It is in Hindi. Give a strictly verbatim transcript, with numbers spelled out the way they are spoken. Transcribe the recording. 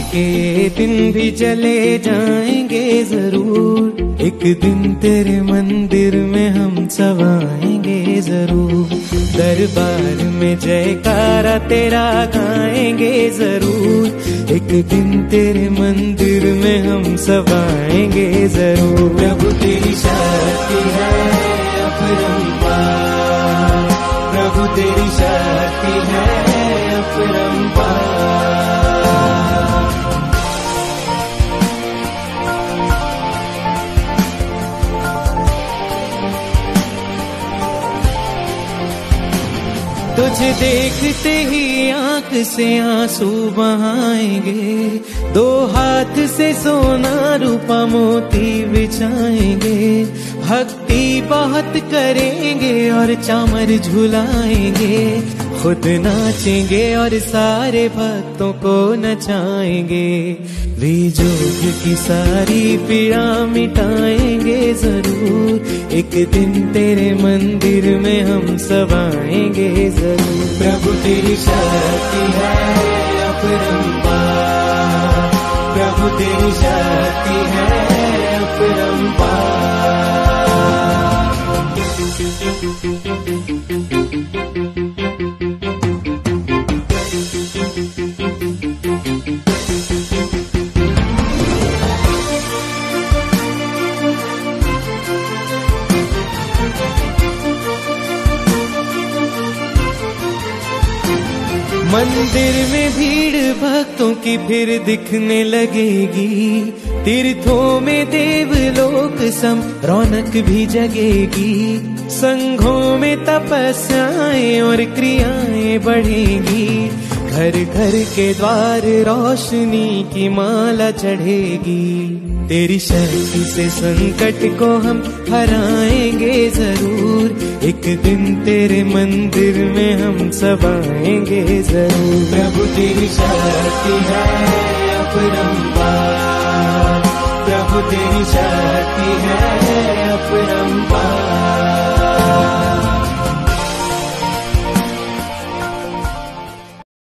के दिन भी चले जाएंगे जरूर, एक दिन तेरे मंदिर में हम सब आएंगे जरूर। दरबार में जयकारा तेरा गाएंगे जरूर, एक दिन तेरे मंदिर में हम सब आएंगे जरूर। प्रभु तेरी शक्ति है अपरंपार, प्रभु तेरी शक्ति है अपरंपार। तुझे देखते ही आंख से आंसू बहाएंगे, दो हाथ से सोना रूपा मोती बिछाएंगे। भक्ति बहुत करेंगे और चामर झुलाएंगे, खुद नाचेंगे और सारे भक्तों को नचाएंगे। वे जोग की सारी पीड़ा मिटाएंगे जरूर, एक दिन तेरे मंदिर में हम सब आएंगे जरूर। प्रभु तेरी शक्ति है अपरंपार, प्रभु तेरी शक्ति है अपरंपार। मंदिर में भीड़ भक्तों की फिर दिखने लगेगी, तीर्थों में देवलोक सम रौनक भी जगेगी। संघों में तपस्याएं और क्रियाएं बढ़ेगी, घर घर के द्वार रोशनी की माला चढ़ेगी। तेरी शक्ति से संकट को हम हराएंगे जरूर, एक दिन तेरे मंदिर में हम सब आएंगे जरूर। प्रभु तेरी शक्ति है अपरंपार, प्रभु तेरी